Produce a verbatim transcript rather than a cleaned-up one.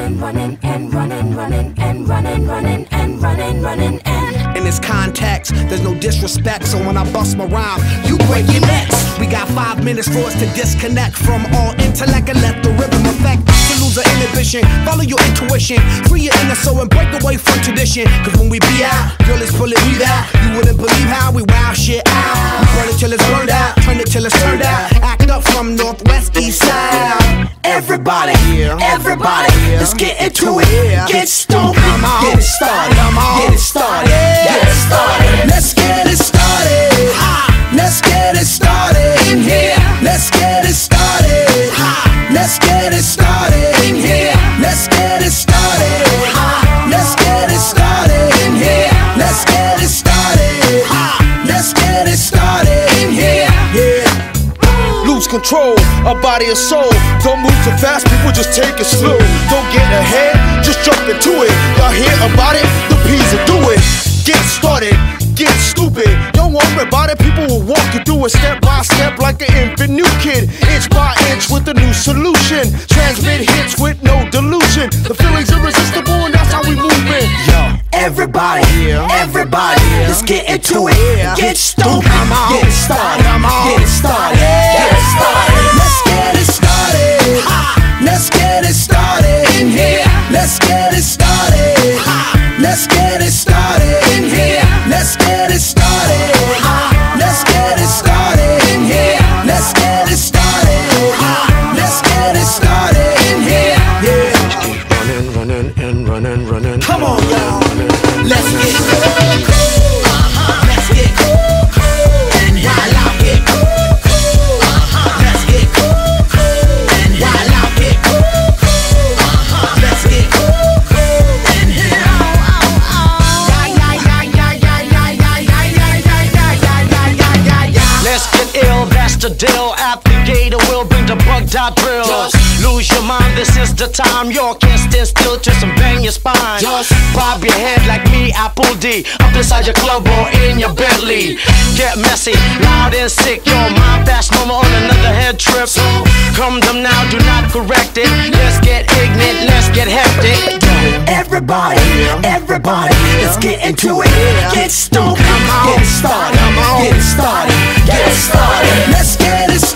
running, running, and running, running, and running, running, and running, running, and in this context, there's no disrespect, so when I bust my rhyme, you break your necks. We got five minutes for us to disconnect from all intellect and let the rhythm affect us to lose our inhibition. Follow your intuition, free your inner soul and break away from tradition. Cause when we be out, girl, it's pulling me out. You wouldn't believe how we wow shit out. We burn it till it's burned out, turn it till it's turned out. Act up from northwest, east side. Everybody, everybody, let's get into it. Get stoked, Come on. get it started, Come on. get it started, get it started. Let's get it started. Let's get it started in here. Let's get it started. Let's get it started in here. Let's get it started. Let's get it started in here. Let's get it started. Let's get it started in here. Yeah. Lose control of body and soul. Don't move too fast, people, just take it slow. Don't get ahead, just jump into it. Y'all hear about it? The P's will do it. Get started, get stupid. Don't worry about it, people will walk you through it step by step like an infant new kid. Inch by inch with a new solution. Transmit hits with no delusion. The feeling's irresistible and that's how we move it. Yo. Everybody, everybody, let's get into it. Get stoked, Come on. get it started, Come on. get it started, get it started. Let's get it started. Let's get it started in here. Let's get it started. Let's get it started in here. Let's get it started. Let's get it started in here. Let's get it started. Let's get it started in here. Yeah. Running, running, and running, running. Come on, y'all. Let's get cool, cool. Uh-huh. Let's get cool, cool. And while I get cool, cool. Uh-huh. Let's get cool, cool. And while I get cool, cool. Uh-huh. Let's get cool, cool. And here. Let's get ill, that's the deal. At the gate, we'll bring the bug dot drill. Just lose your mind, this is the time. You can't stand still, twist and bang your spine. Just bob your head like me, Apple D. Up inside your club or in your Bentley. Get messy, loud and sick. Your mind fast, no more on another head trip. So come them now, do not correct it. Let's get ignorant, let's get hectic. everybody, everybody, let's get into it. Get stoked, Come on. get it started, Come on. get it started, get it started. Let's get it